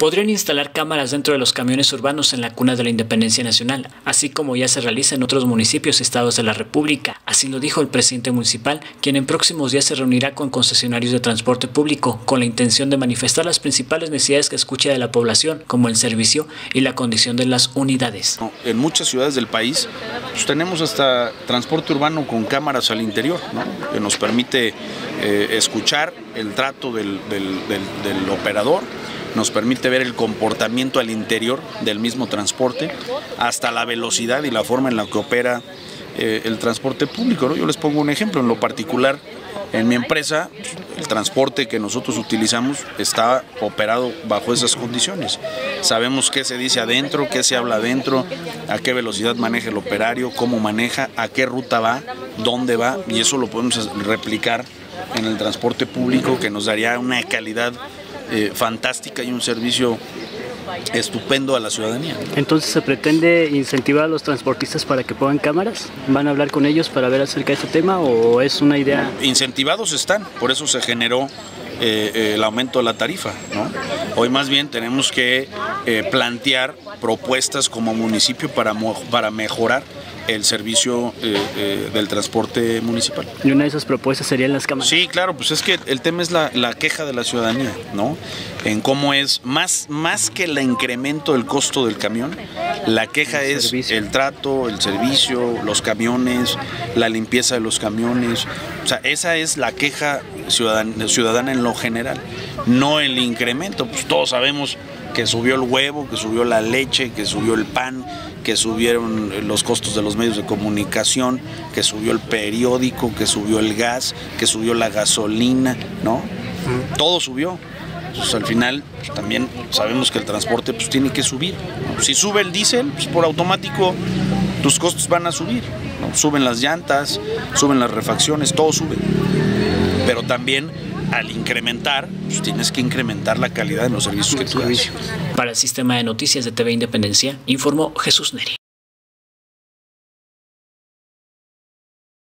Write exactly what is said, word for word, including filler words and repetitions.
podrían instalar cámaras dentro de los camiones urbanos en la cuna de la independencia nacional, así como ya se realiza en otros municipios y estados de la República. Así lo dijo el presidente municipal, quien en próximos días se reunirá con concesionarios de transporte público con la intención de manifestar las principales necesidades que escucha de la población, como el servicio y la condición de las unidades. En muchas ciudades del país pues, tenemos hasta transporte urbano con cámaras al interior, ¿no? Que nos permite eh, escuchar el trato del, del, del, del operador, nos permite ver el comportamiento al interior del mismo transporte, hasta la velocidad y la forma en la que opera eh, el transporte público, ¿no? Yo les pongo un ejemplo, en lo particular, en mi empresa, el transporte que nosotros utilizamos está operado bajo esas condiciones. Sabemos qué se dice adentro, qué se habla adentro, a qué velocidad maneja el operario, cómo maneja, a qué ruta va, dónde va, y eso lo podemos replicar en el transporte público, que nos daría una calidad eh, fantástica y un servicio estupendo a la ciudadanía. Entonces, ¿se pretende incentivar a los transportistas para que pongan cámaras? ¿Van a hablar con ellos para ver acerca de este tema o es una idea? Incentivados están, por eso se generó eh, eh, el aumento de la tarifa, ¿no? Hoy más bien tenemos que eh, plantear propuestas como municipio para, para mejorar el servicio eh, eh, del transporte municipal. ¿Y una de esas propuestas serían las cámaras? Sí, claro, pues es que el tema es la, la queja de la ciudadanía, ¿no? En cómo es, más, más que el incremento del costo del camión, la queja el es servicio. El trato, el servicio, los camiones, la limpieza de los camiones. O sea, esa es la queja ciudadana, ciudadana en lo general, no el incremento. Pues todos sabemos que subió el huevo, que subió la leche, que subió el pan, que subieron los costos de los medios de comunicación, que subió el periódico, que subió el gas, que subió la gasolina, ¿no? Todo subió. Entonces, al final, pues, también sabemos que el transporte pues, tiene que subir, ¿no? Si sube el diésel, pues, por automático tus costos van a subir, ¿no? Suben las llantas, suben las refacciones, todo sube. Pero también, al incrementar, pues, tienes que incrementar la calidad de los servicios que tú das. Para el Sistema de Noticias de T V Independencia, informó Jesús Neri.